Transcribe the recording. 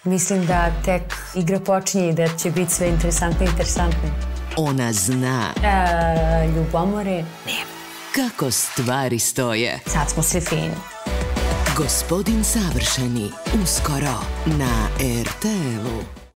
Mislim da tek igra počinje i da će biti sve interesantnije. Ona zna. Ljubomore nema. Kako stvari stoje. Sad smo svi fini. Gospodin savršeni, uskoro na RTL-u.